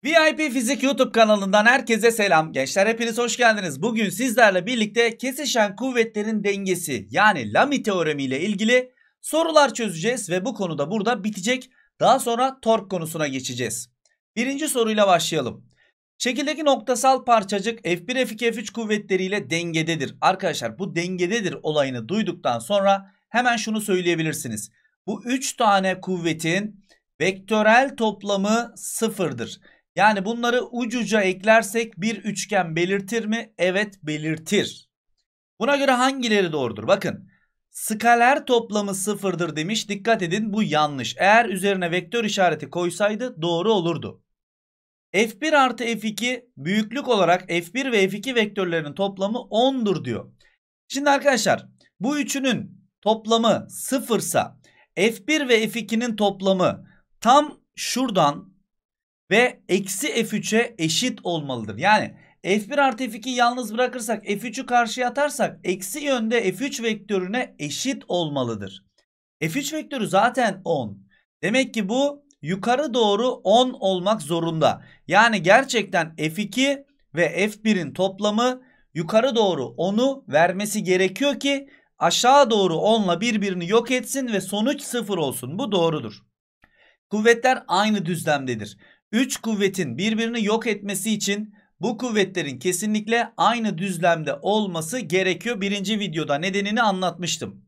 VIP Fizik YouTube kanalından herkese selam. Gençler hepiniz hoş geldiniz. Bugün sizlerle birlikte kesişen kuvvetlerin dengesi yani Lamy teoremi ile ilgili sorular çözeceğiz ve bu konu da burada bitecek. Daha sonra tork konusuna geçeceğiz. Birinci soruyla başlayalım. Şekildeki noktasal parçacık F1, F2, F3 kuvvetleriyle dengededir. Arkadaşlar bu dengededir olayını duyduktan sonra hemen şunu söyleyebilirsiniz. Bu 3 tane kuvvetin vektörel toplamı sıfırdır. Yani bunları ucuca eklersek bir üçgen belirtir mi? Evet, belirtir. Buna göre hangileri doğrudur? Bakın, skaler toplamı sıfırdır demiş. Dikkat edin, bu yanlış. Eğer üzerine vektör işareti koysaydı doğru olurdu. F1 artı F2 büyüklük olarak F1 ve F2 vektörlerinin toplamı 10'dur diyor. Şimdi arkadaşlar bu üçünün toplamı sıfırsa F1 ve F2'nin toplamı tam şuradan ve eksi F3'e eşit olmalıdır. Yani F1 artı F2'yi yalnız bırakırsak F3'ü karşıya atarsak eksi yönde F3 vektörüne eşit olmalıdır. F3 vektörü zaten 10. Demek ki bu yukarı doğru 10 olmak zorunda. Yani gerçekten F2 ve F1'in toplamı yukarı doğru 10'u vermesi gerekiyor ki aşağı doğru 10'la birbirini yok etsin ve sonuç 0 olsun. Bu doğrudur. Kuvvetler aynı düzlemdedir. 3 kuvvetin birbirini yok etmesi için bu kuvvetlerin kesinlikle aynı düzlemde olması gerekiyor. Birinci videoda nedenini anlatmıştım.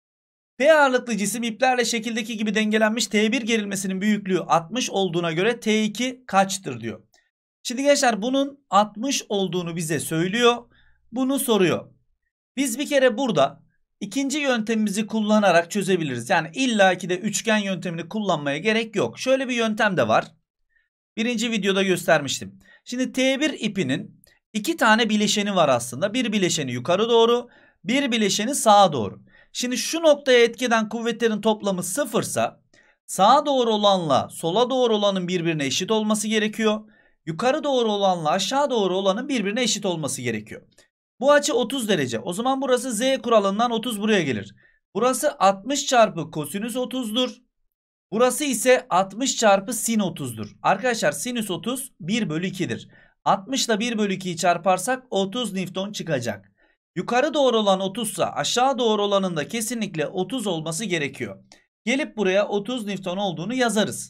P ağırlıklı cisim iplerle şekildeki gibi dengelenmiş. T1 gerilmesinin büyüklüğü 60 olduğuna göre T2 kaçtır diyor. Şimdi gençler bunun 60 olduğunu bize söylüyor. Bunu soruyor. Biz bir kere burada ikinci yöntemimizi kullanarak çözebiliriz. Yani illaki de üçgen yöntemini kullanmaya gerek yok. Şöyle bir yöntem de var. Birinci videoda göstermiştim. Şimdi T1 ipinin iki tane bileşeni var aslında. Bir bileşeni yukarı doğru, bir bileşeni sağa doğru. Şimdi şu noktaya etki eden kuvvetlerin toplamı sıfırsa sağa doğru olanla sola doğru olanın birbirine eşit olması gerekiyor. Yukarı doğru olanla aşağı doğru olanın birbirine eşit olması gerekiyor. Bu açı 30 derece. O zaman burası Z kuralından 30 buraya gelir. Burası 60 çarpı kosinüs 30'dur. Burası ise 60 çarpı sin 30'dur. Arkadaşlar sinüs 30 1 bölü 2'dir. 60 ile 1 bölü 2'yi çarparsak 30 Newton çıkacak. Yukarı doğru olan 30 ise aşağı doğru olanın da kesinlikle 30 olması gerekiyor. Gelip buraya 30 Newton olduğunu yazarız.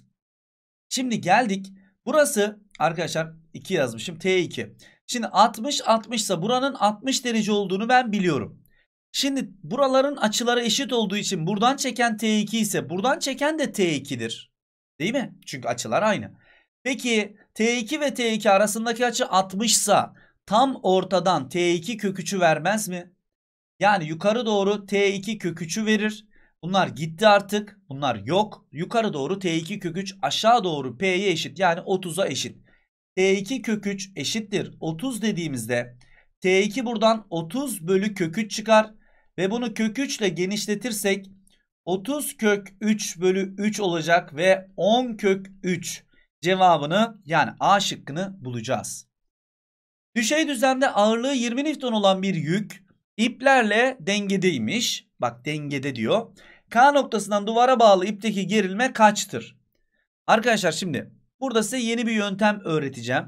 Şimdi geldik. Burası arkadaşlar 2 yazmışım T2. Şimdi 60 ise buranın 60 derece olduğunu ben biliyorum. Şimdi buraların açıları eşit olduğu için buradan çeken T2 ise buradan çeken de T2'dir. Değil mi? Çünkü açılar aynı. Peki T2 ve T2 arasındaki açı 60 ise tam ortadan T2 kök 3'ü vermez mi? Yani yukarı doğru T2 kök 3'ü verir. Bunlar gitti artık. Bunlar yok. Yukarı doğru T2 kök 3 aşağı doğru P'ye eşit. Yani 30'a eşit. T2 kök 3 eşittir 30 dediğimizde T2 buradan 30 bölü kök 3 çıkar. Ve bunu kök 3 ile genişletirsek 30 kök 3 bölü 3 olacak ve 10 kök 3 cevabını yani A şıkkını bulacağız. Düşey düzlemde ağırlığı 20 Newton olan bir yük iplerle dengedeymiş. Bak dengede diyor. K noktasından duvara bağlı ipteki gerilme kaçtır? Arkadaşlar şimdi burada size yeni bir yöntem öğreteceğim.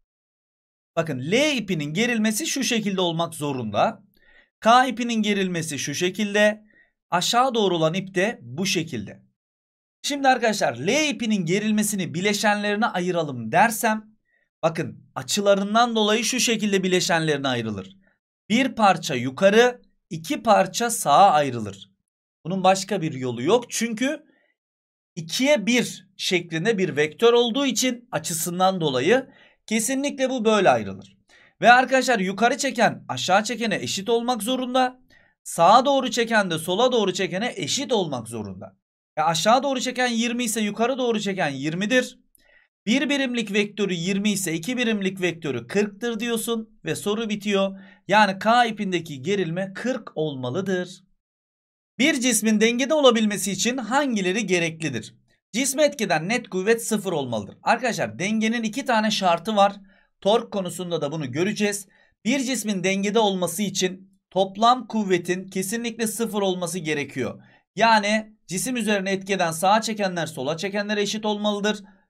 Bakın L ipinin gerilmesi şu şekilde olmak zorunda. K ipinin gerilmesi şu şekilde. Aşağı doğru olan ip de bu şekilde. Şimdi arkadaşlar L ipinin gerilmesini bileşenlerine ayıralım dersem bakın açılarından dolayı şu şekilde bileşenlerine ayrılır. Bir parça yukarı, iki parça sağa ayrılır. Bunun başka bir yolu yok. Çünkü 2'ye 1 şeklinde bir vektör olduğu için açısından dolayı kesinlikle bu böyle ayrılır. Ve arkadaşlar yukarı çeken aşağı çekene eşit olmak zorunda. Sağa doğru çeken de sola doğru çekene eşit olmak zorunda. Aşağı doğru çeken 20 ise yukarı doğru çeken 20'dir. 1 birimlik vektörü 20 ise 2 birimlik vektörü 40'tır diyorsun ve soru bitiyor. Yani K ipindeki gerilme 40 olmalıdır. Bir cismin dengede olabilmesi için hangileri gereklidir? Cisme etkeden net kuvvet 0 olmalıdır. Arkadaşlar dengenin 2 tane şartı var. Tork konusunda da bunu göreceğiz. Bir cismin dengede olması için toplam kuvvetin kesinlikle 0 olması gerekiyor. Yani cisim üzerine etki eden sağa çekenler sola çekenlere eşit olmalıdır.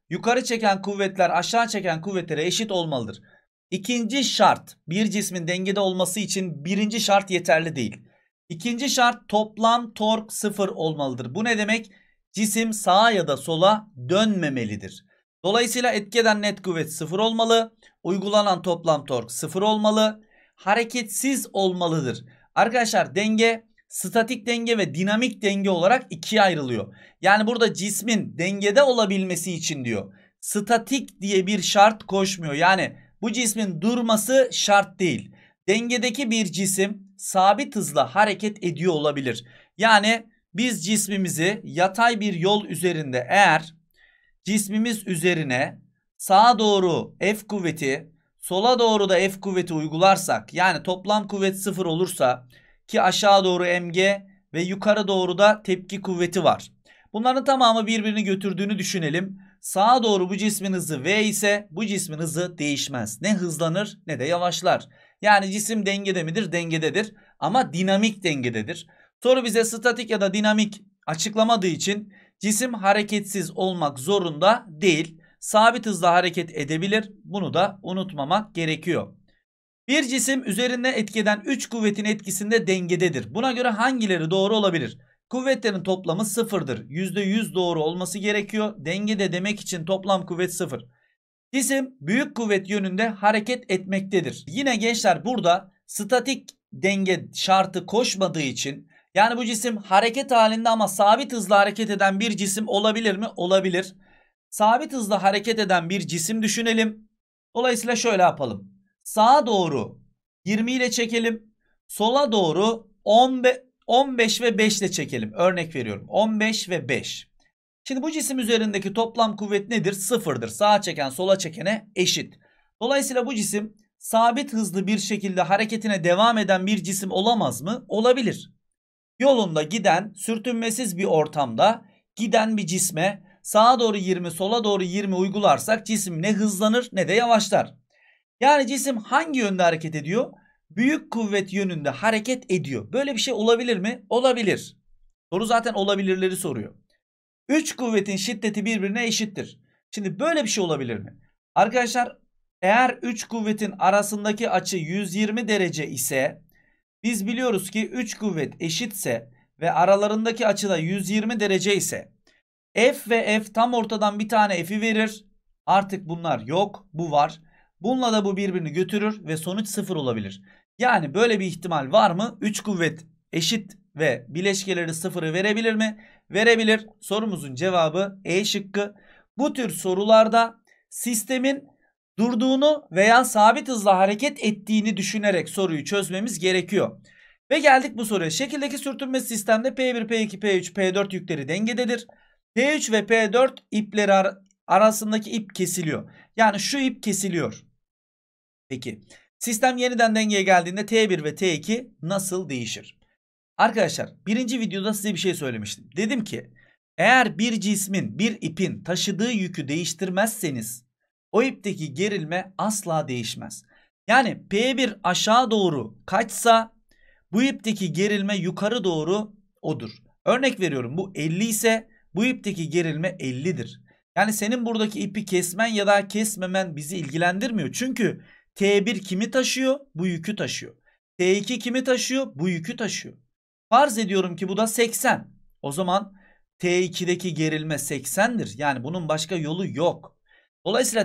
yukarı çeken kuvvetler aşağı çeken kuvvetlere eşit olmalıdır. İkinci şart, bir cismin dengede olması için birinci şart yeterli değil. İkinci şart, toplam tork 0 olmalıdır. Bu ne demek? Cisim sağa ya da sola dönmemelidir. Dolayısıyla etki eden net kuvvet 0 olmalı. Uygulanan toplam tork 0 olmalı. Hareketsiz olmalıdır. Arkadaşlar denge statik denge ve dinamik denge olarak ikiye ayrılıyor. Yani burada cismin dengede olabilmesi için diyor, statik diye bir şart koşmuyor. Yani bu cismin durması şart değil. Dengedeki bir cisim sabit hızla hareket ediyor olabilir. Yani biz cismimizi yatay bir yol üzerinde eğer cismimiz üzerine sağa doğru F kuvveti, sola doğru da F kuvveti uygularsak, yani toplam kuvvet 0 olursa, ki aşağı doğru mg ve yukarı doğru da tepki kuvveti var. Bunların tamamı birbirini götürdüğünü düşünelim. Sağa doğru bu cismin hızı v ise bu cismin hızı değişmez. Ne hızlanır ne de yavaşlar. Yani cisim dengede midir? Dengededir ama dinamik dengededir. Soru bize statik ya da dinamik açıklamadığı için cisim hareketsiz olmak zorunda değil. Sabit hızla hareket edebilir. Bunu da unutmamak gerekiyor. Bir cisim üzerinde etki eden 3 kuvvetin etkisinde dengededir. Buna göre hangileri doğru olabilir? Kuvvetlerin toplamı 0'dır. %100 doğru olması gerekiyor. Dengede demek için toplam kuvvet 0. Cisim büyük kuvvet yönünde hareket etmektedir. Yine gençler burada statik denge şartı koşmadığı için, yani bu cisim hareket halinde ama sabit hızla hareket eden bir cisim olabilir mi? Olabilir. Sabit hızla hareket eden bir cisim düşünelim. Dolayısıyla şöyle yapalım. Sağa doğru 20 ile çekelim. Sola doğru 15 ve 5 ile çekelim. Örnek veriyorum. 15 ve 5. Şimdi bu cisim üzerindeki toplam kuvvet nedir? Sıfırdır. Sağa çeken sola çekene eşit. Dolayısıyla bu cisim sabit hızlı bir şekilde hareketine devam eden bir cisim olamaz mı? Olabilir. Yolunda giden, sürtünmesiz bir ortamda giden bir cisme sağa doğru 20, sola doğru 20 uygularsak cisim ne hızlanır ne de yavaşlar. Yani cisim hangi yönde hareket ediyor? Büyük kuvvet yönünde hareket ediyor. Böyle bir şey olabilir mi? Olabilir. Soru zaten olabilirleri soruyor. 3 kuvvetin şiddeti birbirine eşittir. Şimdi böyle bir şey olabilir mi? Arkadaşlar eğer 3 kuvvetin arasındaki açı 120 derece ise, biz biliyoruz ki 3 kuvvet eşitse ve aralarındaki açı da 120 derece ise F ve F tam ortadan bir tane F'i verir. Artık bunlar yok, bu var. Bununla da bu birbirini götürür ve sonuç 0 olabilir. Yani böyle bir ihtimal var mı? 3 kuvvet eşit ve bileşkeleri 0'ı verebilir mi? Verebilir. Sorumuzun cevabı E şıkkı. Bu tür sorularda sistemin durduğunu veya sabit hızla hareket ettiğini düşünerek soruyu çözmemiz gerekiyor. Ve geldik bu soruya. Şekildeki sürtünme sistemde P1, P2, P3, P4 yükleri dengededir. P3 ve P4 ipleri arasındaki ip kesiliyor. Yani şu ip kesiliyor. Peki sistem yeniden dengeye geldiğinde T1 ve T2 nasıl değişir? Arkadaşlar birinci videoda size bir şey söylemiştim. Dedim ki eğer bir cismin, bir ipin taşıdığı yükü değiştirmezseniz o ipteki gerilme asla değişmez. Yani P1 aşağı doğru kaçsa bu ipteki gerilme yukarı doğru odur. Örnek veriyorum, bu 50 ise bu ipteki gerilme 50'dir. Yani senin buradaki ipi kesmen ya da kesmemen bizi ilgilendirmiyor. Çünkü T1 kimi taşıyor? Bu yükü taşıyor. T2 kimi taşıyor? Bu yükü taşıyor. Farz ediyorum ki bu da 80. O zaman T2'deki gerilme 80'dir. Yani bunun başka yolu yok. Dolayısıyla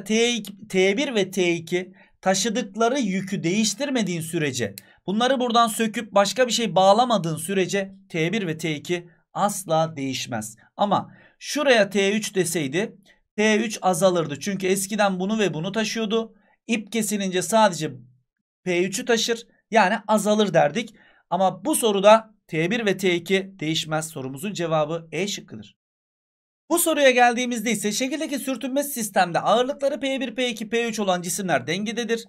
T1 ve T2 taşıdıkları yükü değiştirmediğin sürece, bunları buradan söküp başka bir şey bağlamadığın sürece T1 ve T2 asla değişmez. Ama şuraya T3 deseydi T3 azalırdı. Çünkü eskiden bunu ve bunu taşıyordu. İp kesilince sadece P3'ü taşır. Yani azalır derdik. Ama bu soruda T1 ve T2 değişmez. Sorumuzun cevabı E şıkkıdır. Bu soruya geldiğimizde ise şekildeki sürtünme sistemde ağırlıkları P1, P2, P3 olan cisimler dengededir.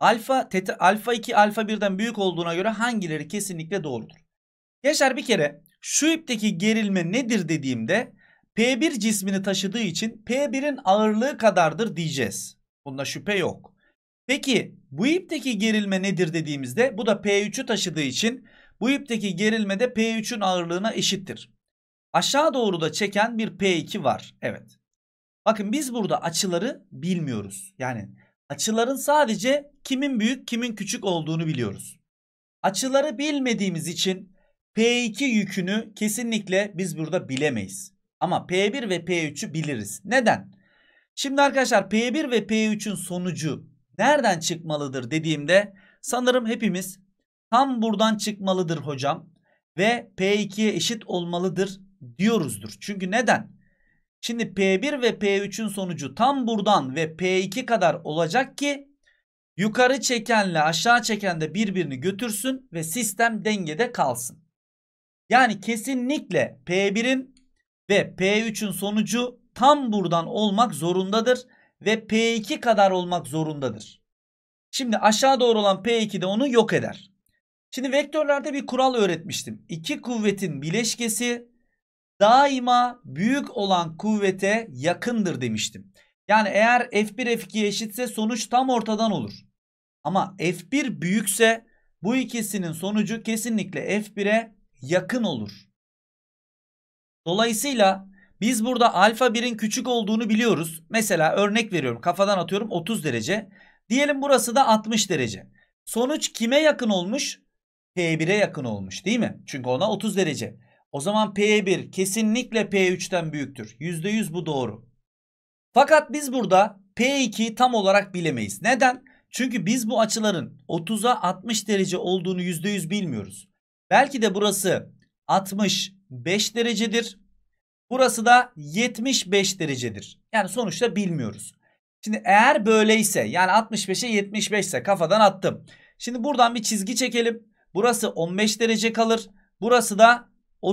Alfa 2 alfa 1'den büyük olduğuna göre hangileri kesinlikle doğrudur? Gençler bir kere şu ipteki gerilme nedir dediğimde P1 cismini taşıdığı için P1'in ağırlığı kadardır diyeceğiz. Bunda şüphe yok. Peki bu ipteki gerilme nedir dediğimizde bu da P3'ü taşıdığı için bu ipteki gerilme de P3'ün ağırlığına eşittir. Aşağı doğru da çeken bir P2 var. Evet. Bakın biz burada açıları bilmiyoruz. Yani açıların sadece kimin büyük kimin küçük olduğunu biliyoruz. Açıları bilmediğimiz için P2 yükünü kesinlikle biz burada bilemeyiz. Ama P1 ve P3'ü biliriz. Neden? Şimdi arkadaşlar P1 ve P3'ün sonucu nereden çıkmalıdır dediğimde sanırım hepimiz tam buradan çıkmalıdır hocam ve P2'ye eşit olmalıdır diyoruzdur. Çünkü neden? Şimdi P1 ve P3'ün sonucu tam buradan ve P2 kadar olacak ki yukarı çekenle aşağı çeken de birbirini götürsün ve sistem dengede kalsın. Yani kesinlikle P1'in ve P3'ün sonucu tam buradan olmak zorundadır ve P2 kadar olmak zorundadır. Şimdi aşağı doğru olan P2 de onu yok eder. Şimdi vektörlerde bir kural öğretmiştim. İki kuvvetin bileşkesi daima büyük olan kuvvete yakındır demiştim. Yani eğer F1 F2'ye eşitse sonuç tam ortadan olur. Ama F1 büyükse bu ikisinin sonucu kesinlikle F1'e yakın olur. Dolayısıyla biz burada alfa 1'in küçük olduğunu biliyoruz. Mesela örnek veriyorum, kafadan atıyorum, 30 derece. Diyelim burası da 60 derece. Sonuç kime yakın olmuş? P1'e yakın olmuş değil mi? Çünkü ona 30 derece. O zaman P1 kesinlikle P3'ten büyüktür. %100 bu doğru. Fakat biz burada P2'yi tam olarak bilemeyiz. Neden? Çünkü biz bu açıların 30'a 60 derece olduğunu %100 bilmiyoruz. Belki de burası 65 derecedir. Burası da 75 derecedir. Yani sonuçta bilmiyoruz. Şimdi eğer böyleyse, yani 65'e 75 ise kafadan attım. Şimdi buradan bir çizgi çekelim. Burası 15 derece kalır. Burası da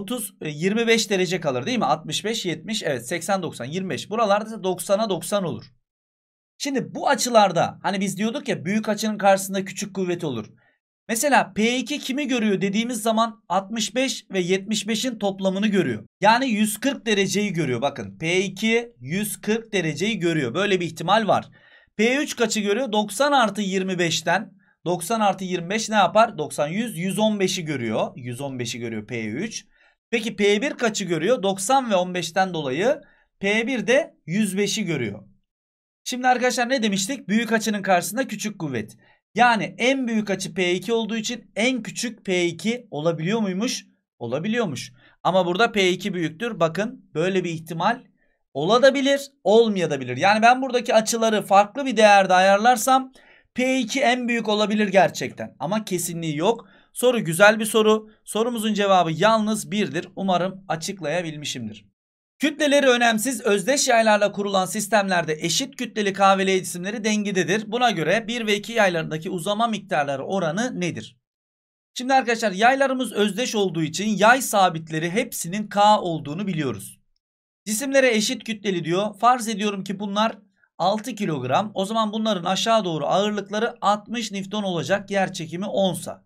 25 derece kalır değil mi? 65, 70, evet 80, 90, 25. Buralarda da 90'a 90 olur. Şimdi bu açılarda hani biz diyorduk ya büyük açının karşısında küçük kuvvet olur. Mesela P2 kimi görüyor dediğimiz zaman 65 ve 75'in toplamını görüyor. Yani 140 dereceyi görüyor. Bakın P2 140 dereceyi görüyor. Böyle bir ihtimal var. P3 kaçı görüyor? 90 artı 25'ten 90 artı 25 ne yapar? 90, 100, 115'i görüyor. 115'i görüyor P3. Peki P1 kaçı görüyor? 90 ve 15'ten dolayı P1 de 105'i görüyor. Şimdi arkadaşlar ne demiştik? Büyük açının karşısında küçük kuvvet. Yani en büyük açı P2 olduğu için en küçük P2 olabiliyor muymuş? Olabiliyormuş. Ama burada P2 büyüktür. Bakın böyle bir ihtimal olabilir, olmayabilir. Yani ben buradaki açıları farklı bir değerde ayarlarsam P2 en büyük olabilir gerçekten. Ama kesinliği yok. Soru güzel bir soru. Sorumuzun cevabı yalnız 1'dir. Umarım açıklayabilmişimdir. Kütleleri önemsiz özdeş yaylarla kurulan sistemlerde eşit kütleli KVL cisimleri dengededir. Buna göre 1 ve 2 yaylarındaki uzama miktarları oranı nedir? Şimdi arkadaşlar yaylarımız özdeş olduğu için yay sabitleri hepsinin K olduğunu biliyoruz. Cisimlere eşit kütleli diyor. Farz ediyorum ki bunlar 6 kilogram. O zaman bunların aşağı doğru ağırlıkları 60 Newton olacak. Yer çekimi 10'sa.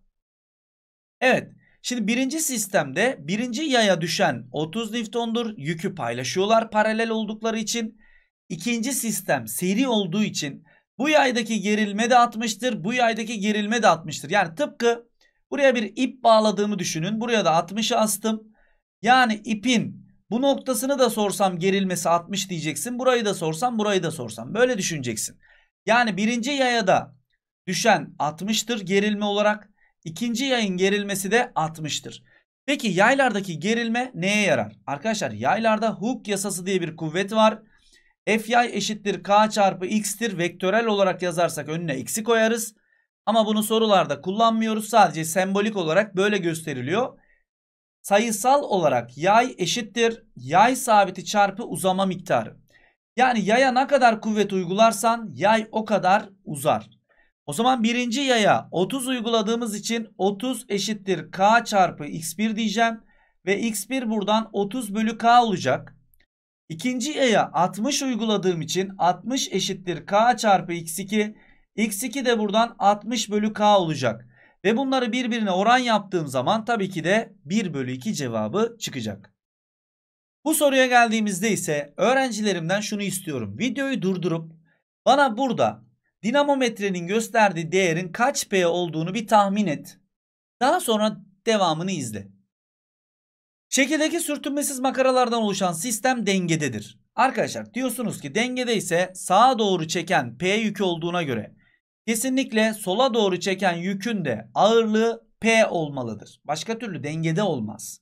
Evet. Şimdi birinci sistemde birinci yaya düşen 30 Newton'dur. Yükü paylaşıyorlar paralel oldukları için. İkinci sistem seri olduğu için bu yaydaki gerilme de 60'tır. Bu yaydaki gerilme de 60'tır. Yani tıpkı buraya bir ip bağladığımı düşünün. Buraya da 60'ı astım. Yani ipin bu noktasını da sorsam gerilmesi 60 diyeceksin. Burayı da sorsam burayı da sorsam. Böyle düşüneceksin. Yani birinci yayada düşen 60'tır gerilme olarak. İkinci yayın gerilmesi de 60'tır. Peki yaylardaki gerilme neye yarar? Arkadaşlar yaylarda Hooke yasası diye bir kuvvet var. F yay eşittir K çarpı X'tir. Vektörel olarak yazarsak önüne X'i koyarız. Ama bunu sorularda kullanmıyoruz. Sadece sembolik olarak böyle gösteriliyor. Sayısal olarak yay eşittir yay sabiti çarpı uzama miktarı. Yani yaya ne kadar kuvvet uygularsan yay o kadar uzar. O zaman birinci yaya 30 uyguladığımız için 30 eşittir K çarpı X1 diyeceğim. Ve X1 buradan 30 bölü K olacak. İkinci yaya 60 uyguladığım için 60 eşittir K çarpı X2. X2 de buradan 60 bölü K olacak. Ve bunları birbirine oran yaptığım zaman tabii ki de 1 bölü 2 cevabı çıkacak. Bu soruya geldiğimizde ise öğrencilerimden şunu istiyorum. Videoyu durdurup bana burada dinamometrenin gösterdiği değerin kaç P olduğunu bir tahmin et. Daha sonra devamını izle. Şekildeki sürtünmesiz makaralardan oluşan sistem dengededir. Arkadaşlar diyorsunuz ki dengede ise sağa doğru çeken P yükü olduğuna göre kesinlikle sola doğru çeken yükün de ağırlığı P olmalıdır. Başka türlü dengede olmaz.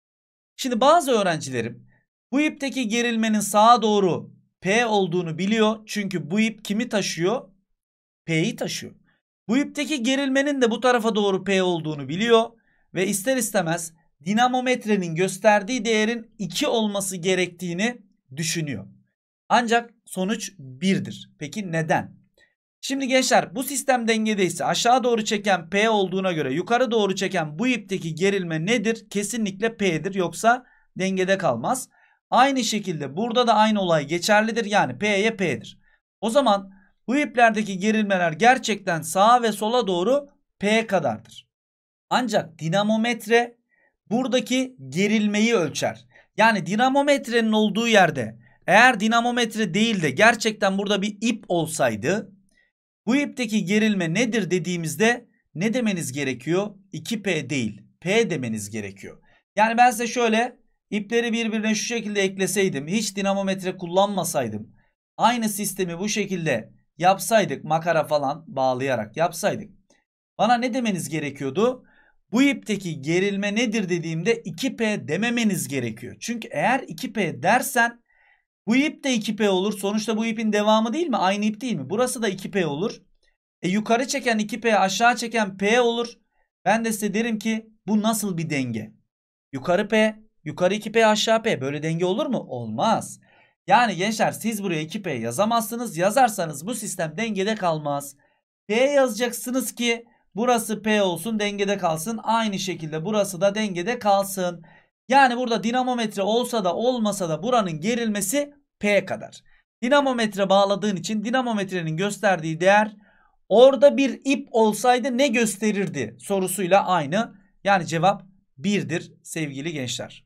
Şimdi bazı öğrencilerim bu ipteki gerilmenin sağa doğru P olduğunu biliyor. Çünkü bu ip kimi taşıyor? P'yi taşıyor. Bu ipteki gerilmenin de bu tarafa doğru P olduğunu biliyor. Ve ister istemez dinamometrenin gösterdiği değerin 2 olması gerektiğini düşünüyor. Ancak sonuç 1'dir. Peki neden? Şimdi gençler bu sistem dengedeyse aşağı doğru çeken P olduğuna göre yukarı doğru çeken bu ipteki gerilme nedir? Kesinlikle P'dir, yoksa dengede kalmaz. Aynı şekilde burada da aynı olay geçerlidir. Yani P'ye P'dir. O zaman bu iplerdeki gerilmeler gerçekten sağa ve sola doğru P kadardır. Ancak dinamometre buradaki gerilmeyi ölçer. Yani dinamometrenin olduğu yerde eğer dinamometre değil de gerçekten burada bir ip olsaydı bu ipteki gerilme nedir dediğimizde ne demeniz gerekiyor? 2P değil, P demeniz gerekiyor. Yani ben size şöyle ipleri birbirine şu şekilde ekleseydim, hiç dinamometre kullanmasaydım, aynı sistemi bu şekilde yapsaydık, makara falan bağlayarak yapsaydık, bana ne demeniz gerekiyordu? Bu ipteki gerilme nedir dediğimde 2P dememeniz gerekiyor. Çünkü eğer 2P dersen bu ip de 2P olur. Sonuçta bu ipin devamı değil mi? Aynı ip değil mi? Burası da 2P olur. Yukarı çeken 2P, aşağı çeken P olur. Ben de size derim ki bu nasıl bir denge? Yukarı P, yukarı 2P, aşağı P. Böyle denge olur mu? Olmaz. Yani gençler siz buraya 2P yazamazsınız. Yazarsanız bu sistem dengede kalmaz. P yazacaksınız ki burası P olsun, dengede kalsın. Aynı şekilde burası da dengede kalsın. Yani burada dinamometre olsa da olmasa da buranın gerilmesi P kadar. Dinamometre bağladığın için dinamometrenin gösterdiği değer orada bir ip olsaydı ne gösterirdi sorusuyla aynı. Yani cevap 1'dir sevgili gençler.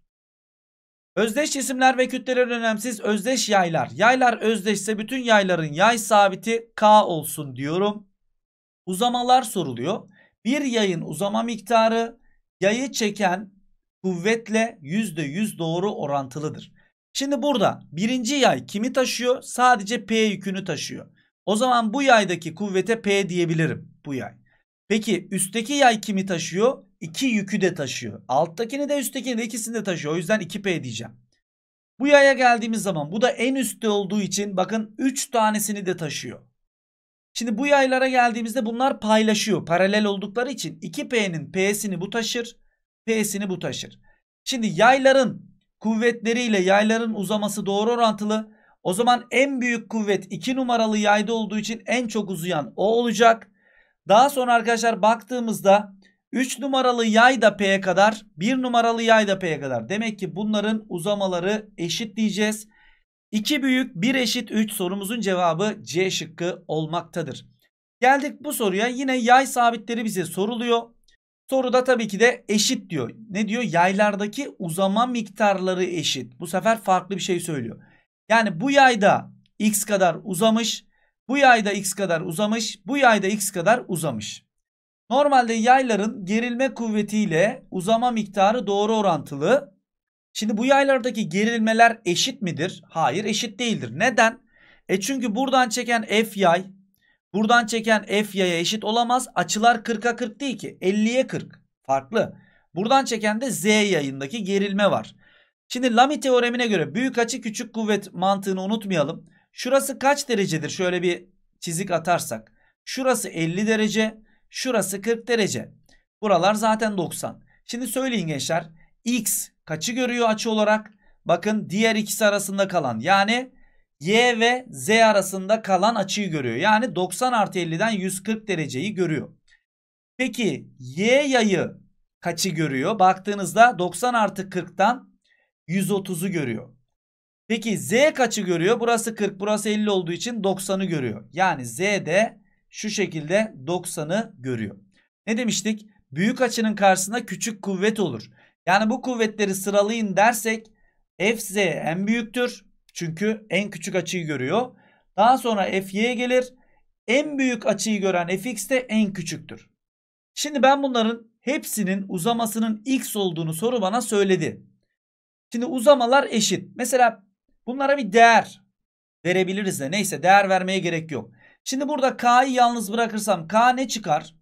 Özdeş cisimler ve kütleler önemsiz. Özdeş yaylar. Yaylar özdeşse bütün yayların yay sabiti K olsun diyorum. Uzamalar soruluyor. Bir yayın uzama miktarı yayı çeken kuvvetle %100 doğru orantılıdır. Şimdi burada birinci yay kimi taşıyor? Sadece P yükünü taşıyor. O zaman bu yaydaki kuvvete P diyebilirim. Bu yay. Peki üstteki yay kimi taşıyor? 2 yükü de taşıyor. Alttakini de üsttekini de ikisini de taşıyor. O yüzden 2P diyeceğim. Bu yaya geldiğimiz zaman bu da en üstte olduğu için bakın 3 tanesini de taşıyor. Şimdi bu yaylara geldiğimizde bunlar paylaşıyor. Paralel oldukları için 2P'nin P'sini bu taşır, P'sini bu taşır. Şimdi yayların kuvvetleriyle yayların uzaması doğru orantılı. O zaman en büyük kuvvet 2 numaralı yayda olduğu için en çok uzayan o olacak. Daha sonra arkadaşlar baktığımızda 3 numaralı yay da P'ye kadar, 1 numaralı yay da P'ye kadar. Demek ki bunların uzamaları eşit diyeceğiz. 2 büyük 1 eşit 3 sorumuzun cevabı C şıkkı olmaktadır. Geldik bu soruya, yine yay sabitleri bize soruluyor. Soruda tabii ki de eşit diyor. Ne diyor? Yaylardaki uzama miktarları eşit. Bu sefer farklı bir şey söylüyor. Yani bu yayda x kadar uzamış, bu yayda x kadar uzamış, bu yayda x kadar uzamış. Normalde yayların gerilme kuvvetiyle uzama miktarı doğru orantılı. Şimdi bu yaylardaki gerilmeler eşit midir? Hayır, eşit değildir. Neden? Çünkü buradan çeken F yay, buradan çeken F yaya eşit olamaz. Açılar 40'a 40 değil ki. 50'ye 40. Farklı. Buradan çeken de Z yayındaki gerilme var. Şimdi Lamy teoremine göre büyük açı küçük kuvvet mantığını unutmayalım. Şurası kaç derecedir? Şöyle bir çizik atarsak. Şurası 50 derece. Şurası 40 derece. Buralar zaten 90. Şimdi söyleyin gençler. X kaçı görüyor açı olarak? Bakın diğer ikisi arasında kalan, yani Y ve Z arasında kalan açıyı görüyor. Yani 90 artı 50'den 140 dereceyi görüyor. Peki Y yayı kaçı görüyor? Baktığınızda 90 artı 40'tan 130'u görüyor. Peki Z kaçı görüyor? Burası 40, burası 50 olduğu için 90'ı görüyor. Yani Z de şu şekilde 90'ı görüyor. Ne demiştik? Büyük açının karşısında küçük kuvvet olur. Yani bu kuvvetleri sıralayın dersek Fz en büyüktür. Çünkü en küçük açıyı görüyor. Daha sonra Fy gelir. En büyük açıyı gören Fx de en küçüktür. Şimdi ben bunların hepsinin uzamasının x olduğunu soru bana söyledi. Şimdi uzamalar eşit. Mesela Bunlara bir değer verebiliriz de neyse değer vermeye gerek yok. Şimdi burada K'yı yalnız bırakırsam K ne çıkar?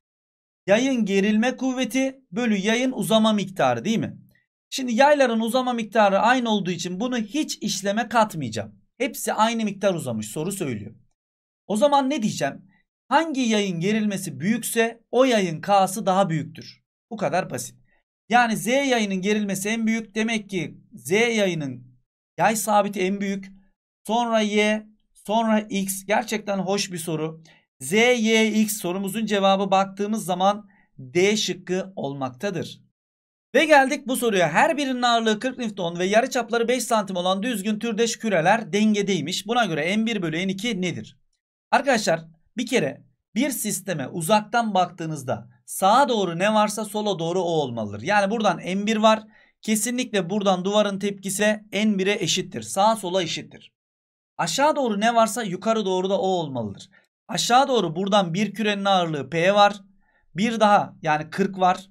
Yayın gerilme kuvveti bölü yayın uzama miktarı değil mi? Şimdi yayların uzama miktarı aynı olduğu için bunu hiç işleme katmayacağım. Hepsi aynı miktar uzamış, soru söylüyor. O zaman ne diyeceğim? Hangi yayın gerilmesi büyükse o yayın K'sı daha büyüktür. Bu kadar basit. Yani Z yayının gerilmesi en büyük. Demek ki Z yayının yay sabiti en büyük. Sonra Y, sonra X. Gerçekten hoş bir soru. Z, Y, X sorumuzun cevabı baktığımız zaman D şıkkı olmaktadır. Ve geldik bu soruya. Her birinin ağırlığı 40 Newton ve yarıçapları 5 santim olan düzgün türdeş küreler dengedeymiş. Buna göre N1 bölü N2 nedir? Arkadaşlar bir kere bir sisteme uzaktan baktığınızda sağa doğru ne varsa sola doğru o olmalıdır. Yani buradan N1 var. Kesinlikle buradan duvarın tepkisi N1'e eşittir. Sağa sola eşittir. Aşağı doğru ne varsa yukarı doğru da o olmalıdır. Aşağı doğru buradan bir kürenin ağırlığı P var. Bir daha yani 40 var.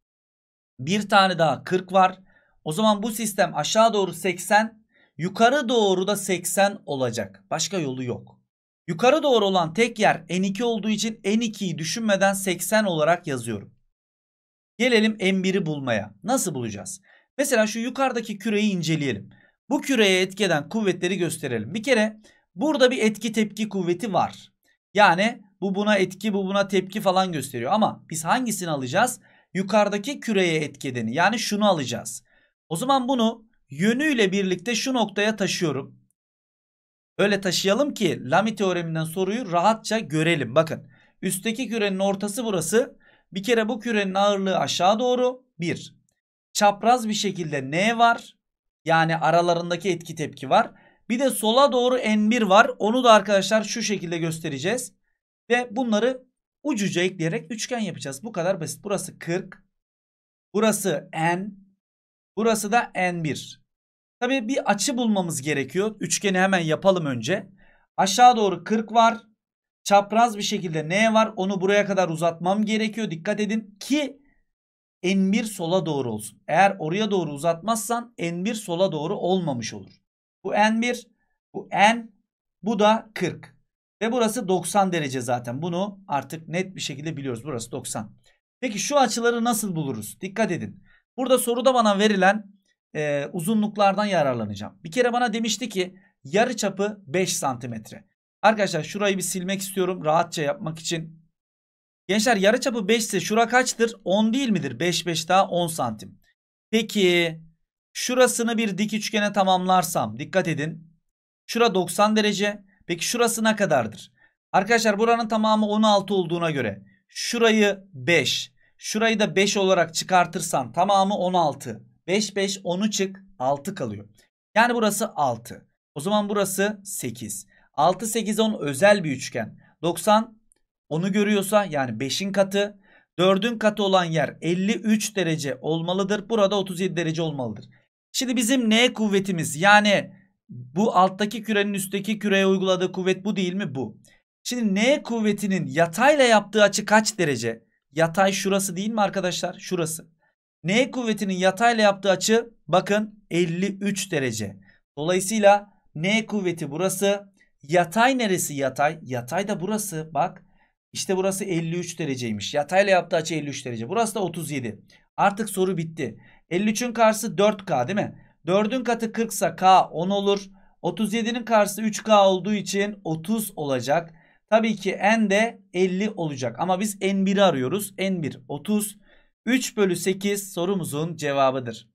Bir tane daha 40 var. O zaman bu sistem aşağı doğru 80, yukarı doğru da 80 olacak. Başka yolu yok. Yukarı doğru olan tek yer N2 olduğu için N2'yi düşünmeden 80 olarak yazıyorum. Gelelim N1'i bulmaya. Nasıl bulacağız? Mesela şu yukarıdaki küreyi inceleyelim. Bu küreye etki eden kuvvetleri gösterelim. Bir kere burada bir etki tepki kuvveti var. Yani bu buna etki, bu buna tepki falan gösteriyor. Ama biz hangisini alacağız? Yukarıdaki küreye etki edeni. Yani şunu alacağız. O zaman bunu yönüyle birlikte şu noktaya taşıyorum. Öyle taşıyalım ki Lamy teoreminden soruyu rahatça görelim. Bakın üstteki kürenin ortası burası. Bir kere bu kürenin ağırlığı aşağı doğru 1. Çapraz bir şekilde N var. Yani aralarındaki etki tepki var. Bir de sola doğru N1 var. Onu da arkadaşlar şu şekilde göstereceğiz. Ve bunları ucuca ekleyerek üçgen yapacağız. Bu kadar basit. Burası 40. Burası N. Burası da N1. Tabii bir açı bulmamız gerekiyor. Üçgeni hemen yapalım önce. Aşağı doğru 40 var. Çapraz bir şekilde N var. Onu buraya kadar uzatmam gerekiyor. Dikkat edin ki N1 sola doğru olsun. Eğer oraya doğru uzatmazsan N1 sola doğru olmamış olur. Bu N1, bu N, bu da 40. Ve burası 90 derece zaten. Bunu artık net bir şekilde biliyoruz. Burası 90. Peki şu açıları nasıl buluruz? Dikkat edin. Burada soruda bana verilen uzunluklardan yararlanacağım. Bir kere bana demişti ki yarıçapı 5 santimetre. Arkadaşlar şurayı bir silmek istiyorum rahatça yapmak için. Gençler yarıçapı 5 ise şura kaçtır? 10 değil midir? 5 5 daha 10 santim. Peki şurasını bir dik üçgene tamamlarsam dikkat edin. Şura 90 derece. Peki şurası ne kadardır? Arkadaşlar buranın tamamı 16 olduğuna göre şurayı 5, şurayı da 5 olarak çıkartırsam tamamı 16. 5 5 10'u çık 6 kalıyor. Yani burası 6. O zaman burası 8. 6 8 10 özel bir üçgen. 90 10'u görüyorsa yani 5'in katı. 4'ün katı olan yer 53 derece olmalıdır. Burada 37 derece olmalıdır. Şimdi bizim N kuvvetimiz yani bu alttaki kürenin üstteki küreye uyguladığı kuvvet bu değil mi? Bu. Şimdi N kuvvetinin yatayla yaptığı açı kaç derece? Yatay şurası değil mi arkadaşlar? Şurası. N kuvvetinin yatayla yaptığı açı bakın 53 derece. Dolayısıyla N kuvveti burası. Yatay neresi yatay? Yatay da burası. Bak işte burası 53 dereceymiş. Yatayla yaptığı açı 53 derece. Burası da 37. Artık soru bitti. 53'ün karşısı 4K değil mi? 4'ün katı 40 ise K 10 olur. 37'nin karşısı 3K olduğu için 30 olacak. Tabii ki N de 50 olacak. Ama biz N1'i arıyoruz. N1 30. 3 bölü 8 sorumuzun cevabıdır.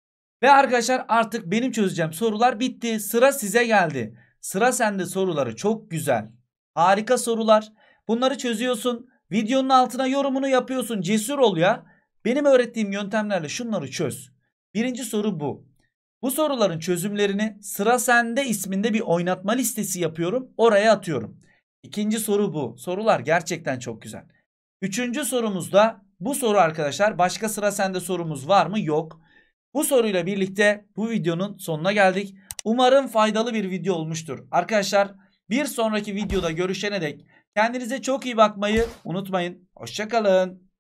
Ve arkadaşlar artık benim çözeceğim sorular bitti. Sıra size geldi. Sıra sende soruları çok güzel. Harika sorular. Bunları çözüyorsun. Videonun altına yorumunu yapıyorsun. Cesur ol ya. Benim öğrettiğim yöntemlerle şunları çöz. Birinci soru bu. Bu soruların çözümlerini Sıra Sende isminde bir oynatma listesi yapıyorum. Oraya atıyorum. İkinci soru bu. Sorular gerçekten çok güzel. Üçüncü sorumuzda bu soru arkadaşlar. Başka Sıra Sende sorumuz var mı? Yok. Bu soruyla birlikte bu videonun sonuna geldik. Umarım faydalı bir video olmuştur. Arkadaşlar bir sonraki videoda görüşene dek kendinize çok iyi bakmayı unutmayın. Hoşça kalın.